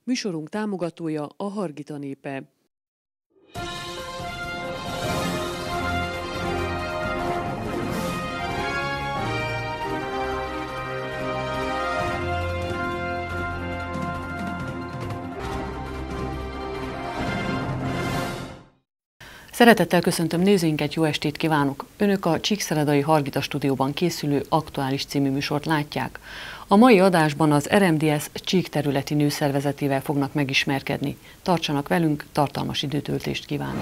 Műsorunk támogatója a Hargita népe. Szeretettel köszöntöm nézőinket, jó estét kívánok! Önök a Csíkszeredai Hargita stúdióban készülő Aktuális című műsort látják. A mai adásban az RMDSZ Csík területi nőszervezetével fognak megismerkedni. Tartsanak velünk, tartalmas időtöltést kívánok!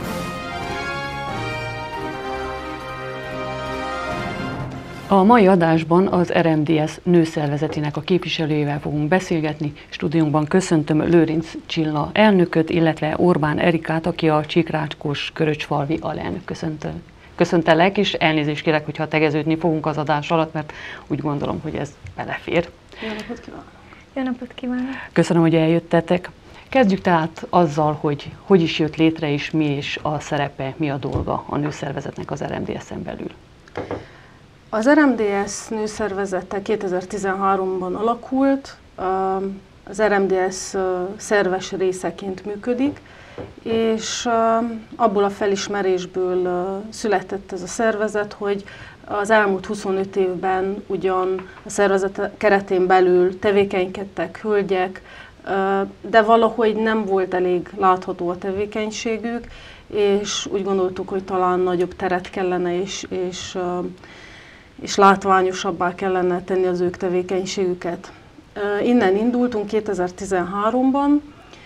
A mai adásban az RMDSZ nőszervezetének a képviselőjével fogunk beszélgetni. Stúdiónkban köszöntöm Lőrinc Csilla elnököt, illetve Orbán Erikát, aki a Csíkrácskós Köröcsfalvi alelnök. Köszöntelek, és elnézést kérek, hogyha tegeződni fogunk az adás alatt, mert úgy gondolom, hogy ez belefér. Jó napot kívánok! Jó napot kívánok! Köszönöm, hogy eljöttetek. Kezdjük tehát azzal, hogy is jött létre, és mi is a szerepe, mi a dolga a nőszervezetnek az RMDSZ-en belül. Az RMDSZ nőszervezete 2013-ban alakult, az RMDSZ szerves részeként működik, és abból a felismerésből született ez a szervezet, hogy az elmúlt 25 évben ugyan a szervezet keretén belül tevékenykedtek hölgyek, de valahogy nem volt elég látható a tevékenységük, és úgy gondoltuk, hogy talán nagyobb teret kellene és látványosabbá kellene tenni az ők tevékenységüket. Innen indultunk 2013-ban.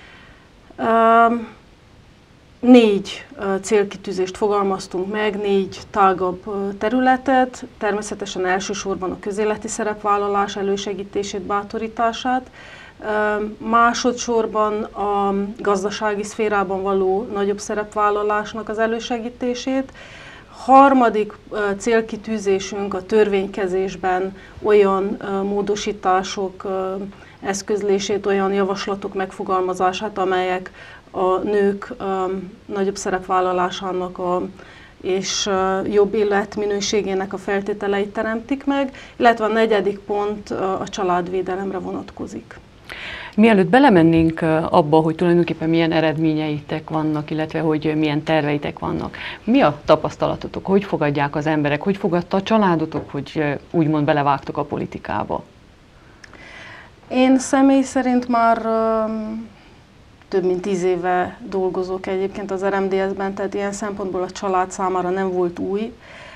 4 célkitűzést fogalmaztunk meg, 4 tágabb területet, természetesen elsősorban a közéleti szerepvállalás elősegítését, bátorítását, másodszorban a gazdasági szférában való nagyobb szerepvállalásnak az elősegítését, harmadik célkitűzésünk a törvénykezésben olyan módosítások eszközlését, olyan javaslatok megfogalmazását, amelyek a nők nagyobb szerepvállalásának és jobb életminőségének a feltételeit teremtik meg, illetve a negyedik pont a családvédelemre vonatkozik. Mielőtt belemennénk abba, hogy tulajdonképpen milyen eredményeitek vannak, illetve hogy milyen terveitek vannak, mi a tapasztalatotok? Hogy fogadják az emberek? Hogy fogadta a családotok, hogy úgymond belevágtok a politikába? Én személy szerint már több mint 10 éve dolgozok egyébként az RMDSZ-ben, tehát ilyen szempontból a család számára nem volt új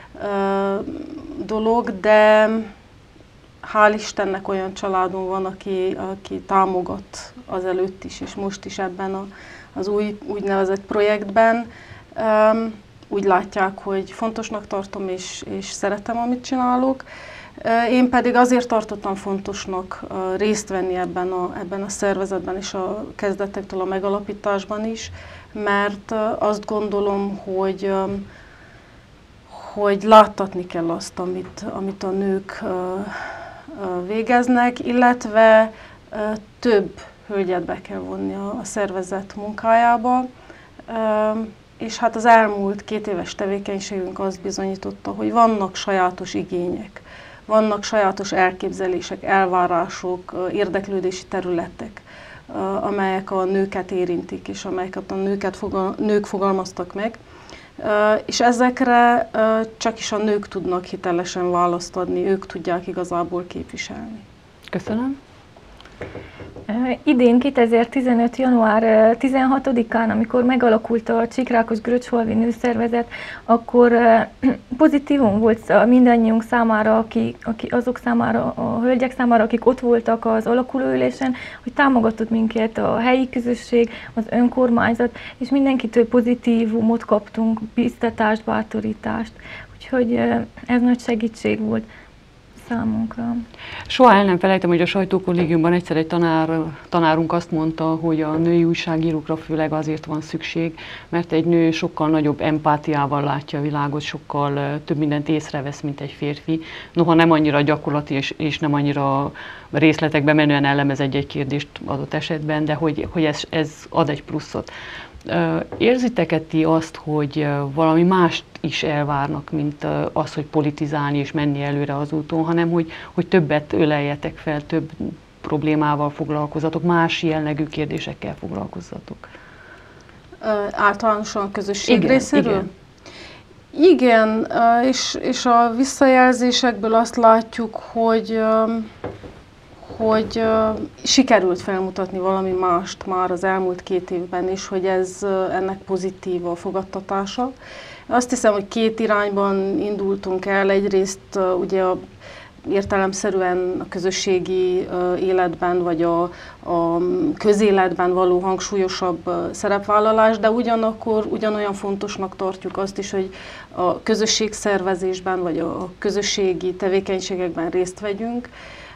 dolog, de hál' Istennek olyan családom van, aki támogat azelőtt is, és most is ebben az úgynevezett projektben. Úgy látják, hogy fontosnak tartom, és szeretem, amit csinálok. Én pedig azért tartottam fontosnak részt venni ebben a szervezetben, és a kezdetektől a megalapításban is, mert azt gondolom, hogy láttatni kell azt, amit a nők végeznek, illetve több hölgyet be kell vonni a szervezet munkájába. És hát az elmúlt 2 éves tevékenységünk azt bizonyította, hogy vannak sajátos igények, vannak sajátos elképzelések, elvárások, érdeklődési területek, amelyek a nőket érintik, és amelyeket a nők fogalmaztak meg. És ezekre csak is a nők tudnak hitelesen választ adni, ők tudják igazából képviselni. Köszönöm. Idén 2015. január 16-án, amikor megalakult a Csíkrácskós Köröcsfalvi nőszervezet, akkor pozitívum volt mindannyiunk számára, azok számára, a hölgyek számára, akik ott voltak az alakulóülésen, hogy támogatott minket a helyi közösség, az önkormányzat, és mindenkitől pozitívumot kaptunk, biztatást, bátorítást. Úgyhogy ez nagy segítség volt számunkra. Soha el nem felejtem, hogy a sajtókollégiumban egyszer egy tanárunk azt mondta, hogy a női újságírókra főleg azért van szükség, mert egy nő sokkal nagyobb empátiával látja a világot, sokkal több mindent észrevesz, mint egy férfi. Noha nem annyira gyakorlati és nem annyira részletekbe menően elemez egy kérdést adott esetben, de hogy ez ad egy pluszot. Érzitek-e ti azt, hogy valami mást is elvárnak, mint az, hogy politizálni és menni előre az úton, hanem hogy többet öleljetek fel, több problémával foglalkozzatok, más jellegű kérdésekkel foglalkozzatok? Általánosan a közösség Igen, részéről? igen. Igen, és a visszajelzésekből azt látjuk, hogy sikerült felmutatni valami mást már az elmúlt 2 évben is, hogy ennek pozitív a fogadtatása. Azt hiszem, hogy 2 irányban indultunk el. Egyrészt ugye értelemszerűen a közösségi életben, vagy a közéletben való hangsúlyosabb szerepvállalás, de ugyanakkor ugyanolyan fontosnak tartjuk azt is, hogy a közösségszervezésben, vagy a közösségi tevékenységekben részt vegyünk.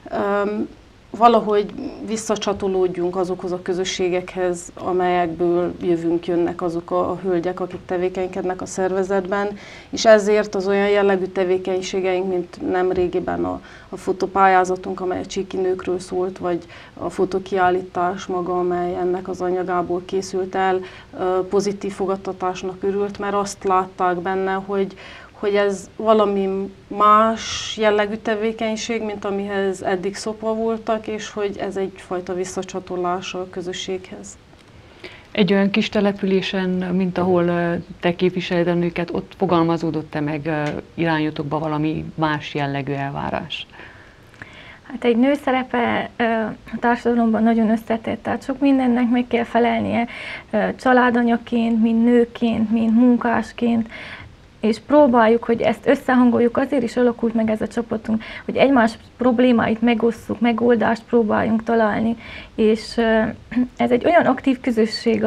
Valahogy visszacsatolódjunk azokhoz a közösségekhez, amelyekből jönnek azok a hölgyek, akik tevékenykednek a szervezetben, és ezért az olyan jellegű tevékenységeink, mint nemrégiben a fotopályázatunk, amely a csíki nőkről szólt, vagy a fotokiállítás maga, amely ennek az anyagából készült el, pozitív fogadtatásnak örült, mert azt látták benne, hogy ez valami más jellegű tevékenység, mint amihez eddig szokva voltak, és hogy ez egyfajta visszacsatolás a közösséghez. Egy olyan kis településen, mint ahol te képviseled a nőket, ott fogalmazódott-e meg irányotokba valami más jellegű elvárás? Hát egy nő szerepe a társadalomban nagyon összetett, tehát sok mindennek meg kell felelnie családanyaként, mint nőként, mint munkásként, és próbáljuk, hogy ezt összehangoljuk, azért is alakult meg ez a csapatunk, hogy egymás problémáit megosszuk, megoldást próbáljunk találni, és ez egy olyan aktív közösség,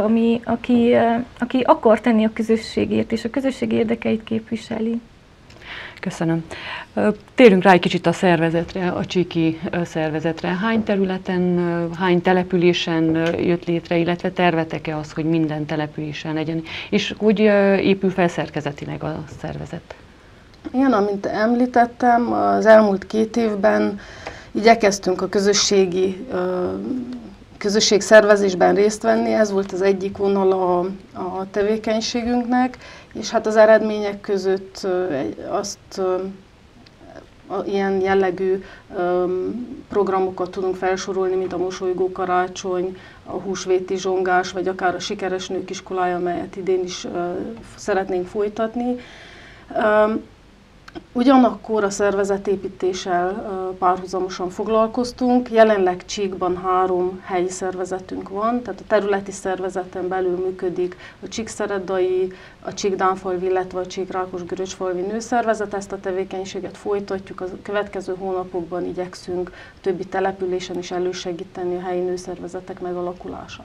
aki akar tenni a közösségért, és a közösség érdekeit képviseli. Köszönöm. Térjünk rá egy kicsit a szervezetre, a csíki szervezetre. Hány területen, hány településen jött létre, illetve tervetek-e az, hogy minden településen legyen? És hogy épül fel szerkezetileg a szervezet? Igen, amint említettem, az elmúlt 2 évben igyekeztünk a közösségszervezésben részt venni, ez volt az egyik vonala a tevékenységünknek, és hát az eredmények között ilyen jellegű programokat tudunk felsorolni, mint a mosolygó karácsony, a húsvéti zsongás, vagy akár a sikeres nők iskolája, amelyet idén is szeretnénk folytatni. Ugyanakkor a szervezetépítéssel párhuzamosan foglalkoztunk. Jelenleg Csíkban 3 helyi szervezetünk van, tehát a területi szervezeten belül működik a Csíkszeredai, a Csík-Dánfalvi, illetve a Csík-Rákosgöröcsfalvi nőszervezet. Ezt a tevékenységet folytatjuk, a következő hónapokban igyekszünk a többi településen is elősegíteni a helyi nőszervezetek megalakulását.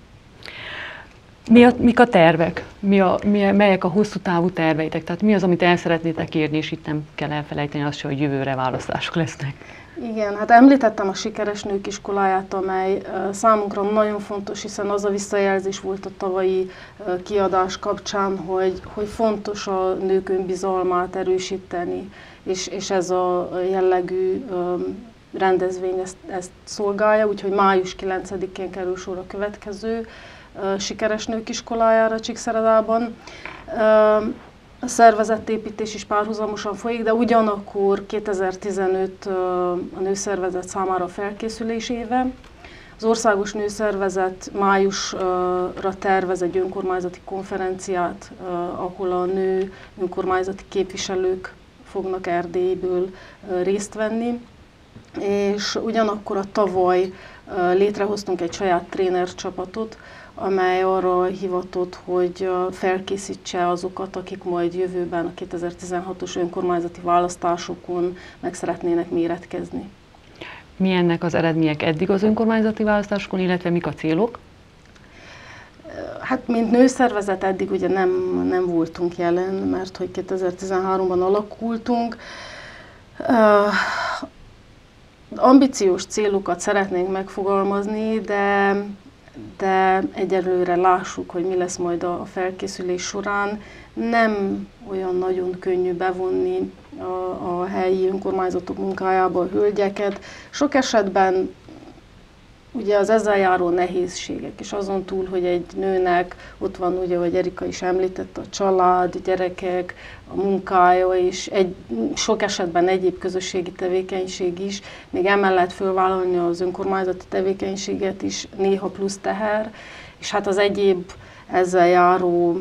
Mik a tervek? Melyek a hosszú távú terveitek? Tehát mi az, amit el szeretnétek érni, és itt nem kell elfelejteni azt, hogy jövőre választások lesznek? Igen, hát említettem a Sikeres Nők iskoláját, amely számunkra nagyon fontos, hiszen az a visszajelzés volt a tavalyi kiadás kapcsán, hogy fontos a nők önbizalmát erősíteni, és ez a jellegű rendezvény ezt szolgálja, úgyhogy május 9-én kerül sor a következő Sikeres Nők iskolájára Csíkszeredában. A szervezetépítés is párhuzamosan folyik, de ugyanakkor 2015 a nőszervezet számára a felkészülés éve. Az Országos Nőszervezet májusra tervez egy önkormányzati konferenciát, ahol a nő önkormányzati képviselők fognak Erdélyből részt venni. És ugyanakkor a tavaly létrehoztunk egy saját trénercsapatot, amely arra hivatott, hogy felkészítse azokat, akik majd jövőben a 2016-os önkormányzati választásokon meg szeretnének méretkezni. Milyennek az eredmények eddig az önkormányzati választásokon, illetve mik a célok? Hát, mint nőszervezet eddig ugye nem voltunk jelen, mert hogy 2013-ban alakultunk. Ambíciós célokat szeretnénk megfogalmazni, de egyelőre lássuk, hogy mi lesz majd a felkészülés során. Nem olyan nagyon könnyű bevonni a helyi önkormányzatok munkájába a hölgyeket. Sok esetben ugye az ezzel járó nehézségek, és azon túl, hogy egy nőnek ott van, ugye, ahogy Erika is említette, a család, a gyerekek, a munkája, és sok esetben egyéb közösségi tevékenység is, még emellett fölvállalni az önkormányzati tevékenységet is néha plusz teher, és hát az egyéb ezzel járó,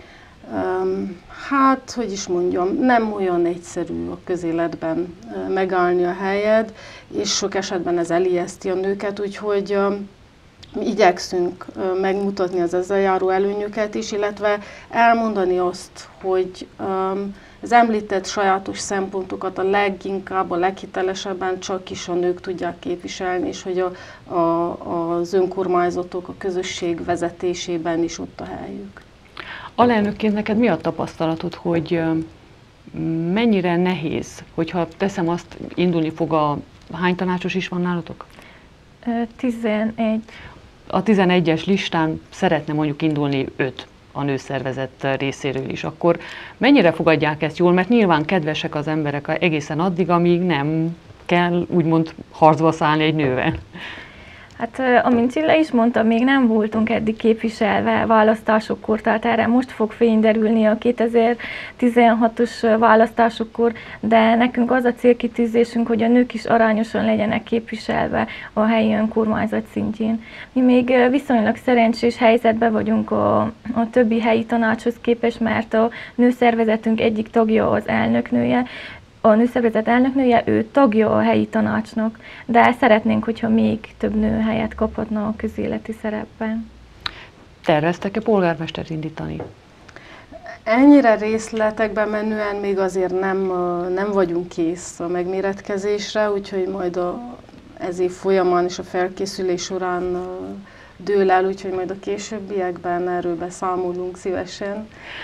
hát, hogy is mondjam, nem olyan egyszerű a közéletben megállni a helyed, és sok esetben ez elijeszti a nőket, úgyhogy mi igyekszünk megmutatni az ezzel járó előnyöket is, illetve elmondani azt, hogy az említett sajátos szempontokat a leginkább, a leghitelesebben csak is a nők tudják képviselni, és hogy az önkormányzatok, a közösség vezetésében is ott a helyük. Alelnökként neked mi a tapasztalatod, hogy mennyire nehéz, hogyha teszem azt, indulni fog hány tanácsos is van nálatok? 11. A 11-es listán szeretne mondjuk indulni 5 a nőszervezet részéről is, akkor mennyire fogadják ezt jól, mert nyilván kedvesek az emberek egészen addig, amíg nem kell úgymond harcba szállni egy nővel. Hát, amint Csilla is mondta, még nem voltunk eddig képviselve választásokkor, tehát erre most fog fény derülni a 2016-os választásokkor, de nekünk az a célkitűzésünk, hogy a nők is arányosan legyenek képviselve a helyi önkormányzat szintjén. Mi még viszonylag szerencsés helyzetben vagyunk a többi helyi tanácshoz képest, mert a nőszervezetünk egyik tagja az elnöknője, a nőszervezet elnöknője, ő tagja a helyi tanácsnak, de szeretnénk, hogyha még több nő helyet kaphatna a közéleti szerepben. Terveztek-e polgármestert indítani? Ennyire részletekben menően még azért nem vagyunk kész a megméretkezésre, úgyhogy majd ez év folyamán és a felkészülés során dől el, úgyhogy majd a későbbiekben erről beszámolunk szívesen.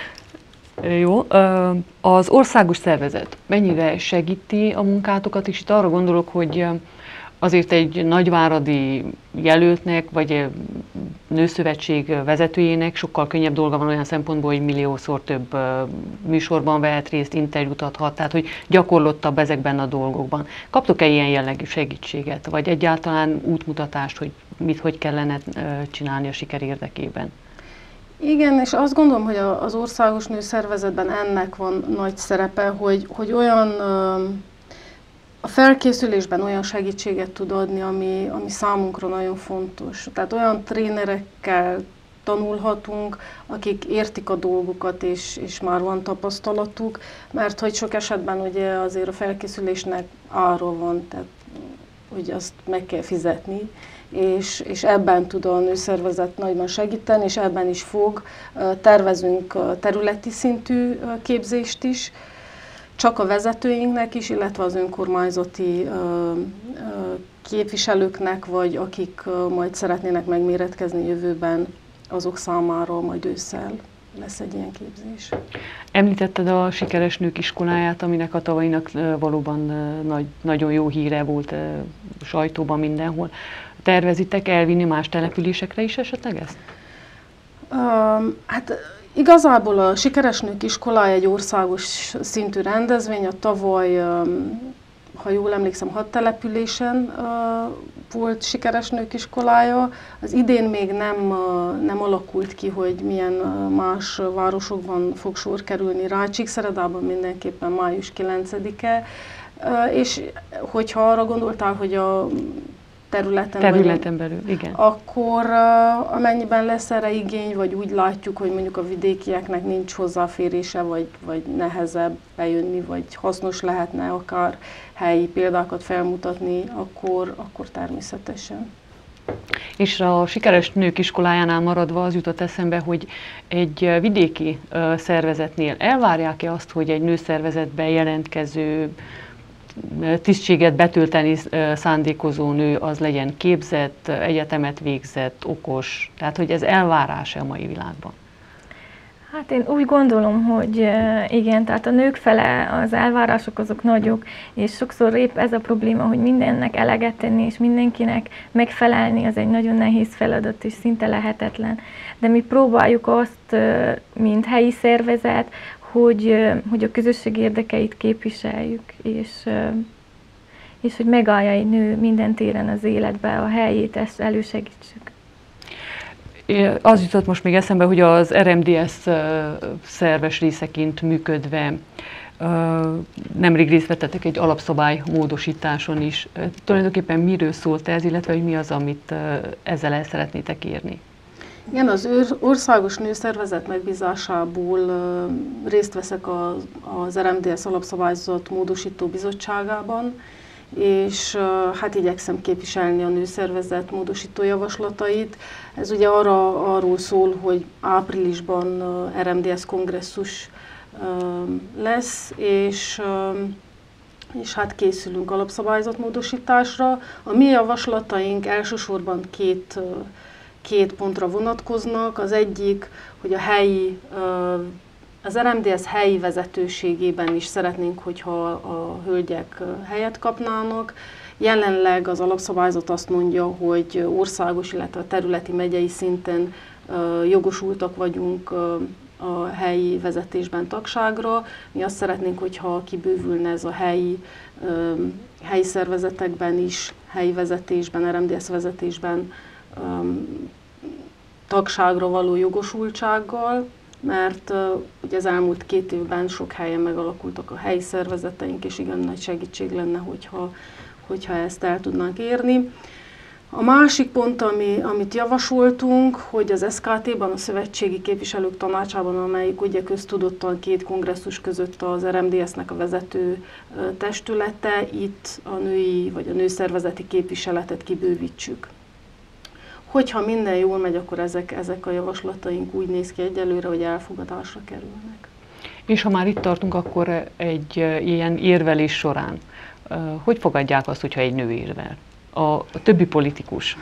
Jó. Az országos szervezet mennyire segíti a munkátokat, és itt arra gondolok, hogy azért egy nagyváradi jelöltnek, vagy nőszövetség vezetőjének sokkal könnyebb dolga van olyan szempontból, hogy milliószor több műsorban vehet részt, interjút adhat, tehát hogy gyakorlottabb ezekben a dolgokban. Kaptok-e ilyen jellegű segítséget, vagy egyáltalán útmutatást, hogy hogy kellene csinálni a siker érdekében? Igen, és azt gondolom, hogy az országos nőszervezetben ennek van nagy szerepe, hogy olyan a felkészülésben olyan segítséget tud adni, ami számunkra nagyon fontos. Tehát olyan trénerekkel tanulhatunk, akik értik a dolgokat, és már van tapasztalatuk, mert hogy sok esetben ugye azért a felkészülésnek arról van, tehát hogy azt meg kell fizetni, és ebben tud a nőszervezet nagyban segíteni, és ebben is fog. Tervezünk területi szintű képzést is, csak a vezetőinknek is, illetve az önkormányzati képviselőknek, vagy akik majd szeretnének megméretkezni jövőben, azok számára majd ősszel lesz egy ilyen képzés. Említetted a Sikeres Nők Iskoláját, aminek a tavainak valóban nagyon jó híre volt sajtóban mindenhol. Tervezitek elvinni más településekre is esetleg ezt? Hát igazából a Sikeres Nők Iskolája egy országos szintű rendezvény. A tavaly, ha jól emlékszem, 6 településen volt Sikeres Nők Iskolája. Az idén még nem alakult ki, hogy milyen más városokban fog sor kerülni rá. Csíkszeredában mindenképpen május 9-e. És hogyha arra gondoltál, hogy a területen belül, igen. Akkor amennyiben lesz erre igény, vagy úgy látjuk, hogy mondjuk a vidékieknek nincs hozzáférése, vagy nehezebb bejönni, vagy hasznos lehetne akár helyi példákat felmutatni, akkor természetesen. És a Sikeres Nők Iskolájánál maradva az jutott eszembe, hogy egy vidéki szervezetnél elvárják-e azt, hogy egy nőszervezetbe jelentkező tisztséget betölteni szándékozó nő az legyen képzett, egyetemet végzett, okos, tehát hogy ez elvárás a mai világban? Hát én úgy gondolom, hogy igen, tehát a nők fele az elvárások azok nagyok, és sokszor épp ez a probléma, hogy mindennek eleget tenni, és mindenkinek megfelelni, az egy nagyon nehéz feladat, és szinte lehetetlen. De mi próbáljuk azt, mint helyi szervezet, hogy a közösség érdekeit képviseljük, és hogy megállja egy nő minden téren az életbe a helyét, ezt elősegítsük. Az jutott most még eszembe, hogy az RMDSZ szerves részeként működve nemrég részt vettetek egy alapszabály módosításon is. Tulajdonképpen miről szólt ez, illetve hogy mi az, amit ezzel el szeretnétek érni? Igen, az országos nőszervezet megbízásából részt veszek az RMDSZ alapszabályzat módosító bizottságában, és hát igyekszem képviselni a nőszervezet módosító javaslatait. Ez ugye arról szól, hogy áprilisban RMDSZ kongresszus lesz, és hát készülünk alapszabályzat módosításra. A mi javaslataink elsősorban két pontra vonatkoznak. Az egyik, hogy az RMDSZ helyi vezetőségében is szeretnénk, hogyha a hölgyek helyet kapnának. Jelenleg az alapszabályzat azt mondja, hogy országos, illetve területi megyei szinten jogosultak vagyunk a helyi vezetésben tagságra. Mi azt szeretnénk, hogyha kibővülne ez a helyi szervezetekben is, helyi vezetésben, RMDSZ vezetésben tagságra való jogosultsággal, mert ugye az elmúlt 2 évben sok helyen megalakultak a helyi szervezeteink, és igen nagy segítség lenne, hogyha ezt el tudnánk érni. A másik pont, amit javasoltunk, hogy az SKT-ban, a Szövetségi Képviselők Tanácsában, amelyik ugye köztudottan 2 kongresszus között az RMDSZ-nek a vezető testülete, itt a női vagy a nőszervezeti képviseletet kibővítsük. Hogyha minden jól megy, akkor ezek a javaslataink úgy néz ki egyelőre, hogy elfogadásra kerülnek. És ha már itt tartunk, akkor egy ilyen érvelés során, hogy fogadják azt, hogyha egy nő érvel? A többi politikus.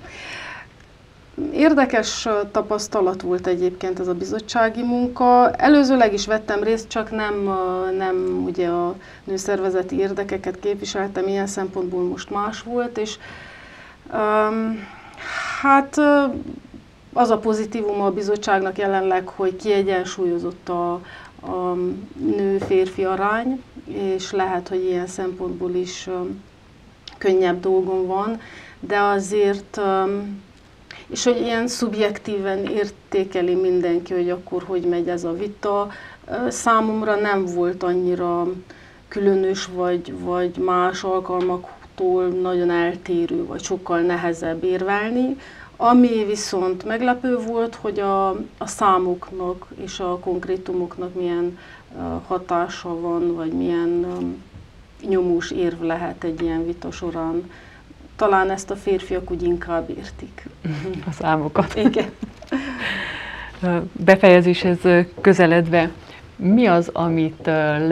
Érdekes tapasztalat volt egyébként ez a bizottsági munka. Előzőleg is vettem részt, csak nem ugye a nőszervezeti érdekeket képviseltem, ilyen szempontból most más volt, és hát az a pozitívum a bizottságnak jelenleg, hogy kiegyensúlyozott a nő-férfi arány, és lehet, hogy ilyen szempontból is könnyebb dolgom van, de azért, és hogy ilyen szubjektíven értékeli mindenki, hogy akkor hogy megy ez a vita. Számomra nem volt annyira különös, vagy más alkalmaktól nagyon eltérő, vagy sokkal nehezebb érvelni. Ami viszont meglepő volt, hogy a számoknak és a konkrétumoknak milyen hatása van, vagy milyen nyomós érv lehet egy ilyen vita során. Talán ezt a férfiak úgy inkább értik. A számokat. Igen. Befejezéshez közeledve, mi az, amit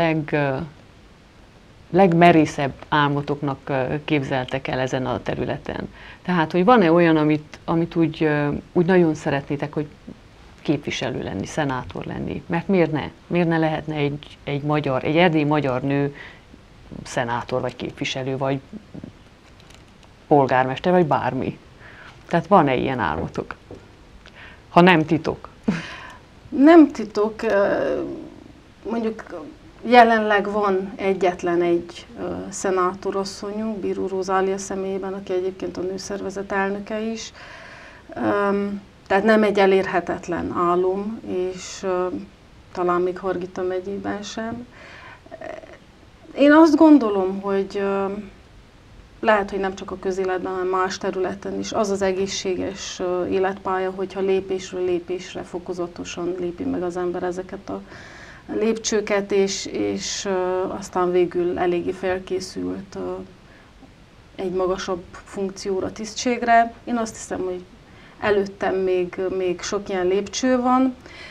legmerészebb álmotoknak képzeltek el ezen a területen? Tehát, hogy van-e olyan, amit úgy nagyon szeretnétek, hogy képviselő lenni, szenátor lenni? Mert miért ne? Miért ne lehetne egy erdélyi magyar nő szenátor, vagy képviselő, vagy polgármester, vagy bármi? Tehát van-e ilyen álmotok? Ha nem titok. Nem titok. Mondjuk jelenleg van egyetlen egy szenátorasszonyunk, Bíró Rózália személyében, aki egyébként a nőszervezet elnöke is. Tehát nem egy elérhetetlen álom, és talán még Hargita megyében sem. Én azt gondolom, hogy lehet, hogy nem csak a közéletben, hanem más területen is az az egészséges életpálya, hogyha lépésről lépésre fokozatosan lépi meg az ember ezeket a lépcsőket, és aztán végül eléggé felkészült egy magasabb funkcióra, tisztségre. Én azt hiszem, hogy előttem még sok ilyen lépcső van,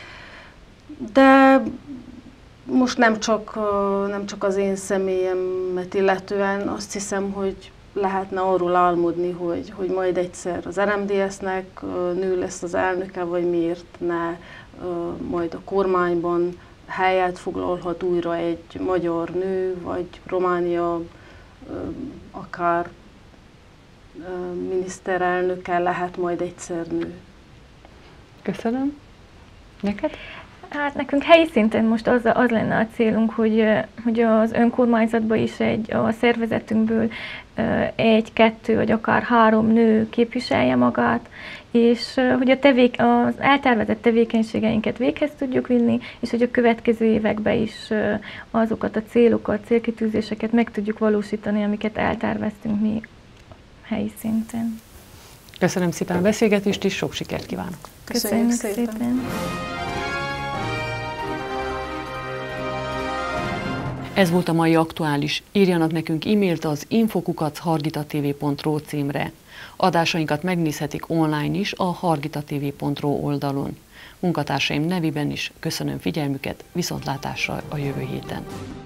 de most nem csak az én személyemet illetően, azt hiszem, hogy lehetne arról álmodni, hogy majd egyszer az RMDSZ-nek nő lesz az elnöke, vagy miért ne majd a kormányban helyet foglalhat újra egy magyar nő, vagy Románia akár miniszterelnöke lehet majd egyszer nő. Köszönöm. Neked? Hát nekünk helyi szinten most az lenne a célunk, hogy az önkormányzatban is a szervezetünkből 1, 2 vagy akár 3 nő képviselje magát, és hogy az eltervezett tevékenységeinket véghez tudjuk vinni, és hogy a következő években is azokat a célokat, célkitűzéseket meg tudjuk valósítani, amiket elterveztünk mi helyi szinten. Köszönöm szépen a beszélgetést, és sok sikert kívánok! Köszönjük szépen! Ez volt a mai aktuális. Írjanak nekünk e-mailt az info@hargitatv.ro címre. Adásainkat megnézhetik online is a hargitatv.ro oldalon. Munkatársaim nevében is köszönöm figyelmüket, viszontlátásra a jövő héten.